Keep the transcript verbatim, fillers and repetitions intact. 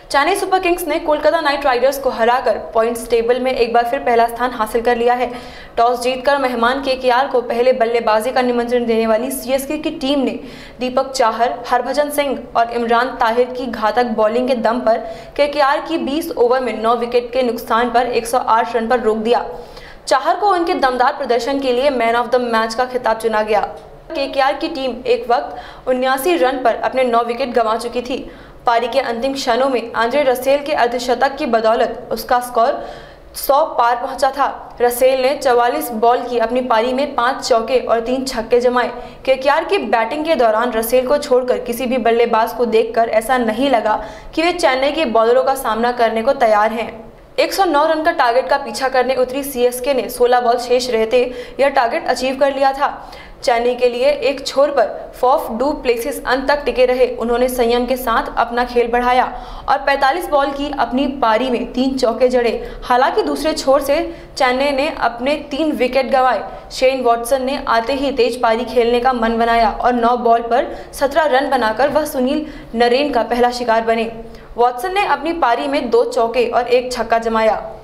Chennai super Kings ने Kolkata night Riders को हराकर पॉइंट्स टेबल में एक बार फिर पहला स्थान हासिल कर लिया है। टॉस जीतकर मेहमान केकेआर को पहले बल्लेबाजी का निमंत्रण देने वाली सीएसके की टीम ने दीपक चाहर, हरभजन सिंह और इमरान ताहिर की घातक बॉलिंग के दम पर केकेआर की बीस ओवर में नौ विकेट के नुकसान पर एक सौ आठ रन पर रोक दिया। चाहर को उनके दमदार प्रदर्शन के लिए मैन ऑफ द मैच का खिताब चुना गया। केकेआर की टीम एक वक्त उन्यासी रन पर अपने नौ विकेट गंवा चुकी थी। पारी के अंतिम क्षणों में आंद्रे रसेल के अर्धशतक की बदौलत उसका स्कोर सौ पार पहुंचा था। रसेल ने चवालीस बॉल की अपनी पारी में पांच चौके और तीन छक्के जमाए। केकेआर की बैटिंग के दौरान रसेल को छोड़कर किसी भी बल्लेबाज को देखकर ऐसा नहीं लगा कि वे चेन्नई के बॉलरों का सामना करने को तैयार हैं। एक सौ नौ रन का टारगेट का पीछा करने उतरी सीएसके ने सोलह बॉल शेष रहते यह टारगेट अचीव कर लिया था। चेन्नई के लिए एक छोर पर फॉफ डू प्लेसिस अंत तक टिके रहे। उन्होंने संयम के साथ अपना खेल बढ़ाया और पैंतालीस बॉल की अपनी पारी में तीन चौके जड़े। हालांकि दूसरे छोर से चेन्नई ने अपने तीन विकेट गंवाए। शेन वॉटसन ने आते ही तेज पारी खेलने का मन बनाया और नौ बॉल पर सत्रह रन बनाकर वह सुनील नरेन का पहला शिकार बने। वॉटसन ने अपनी पारी में दो चौके और एक छक्का जमाया।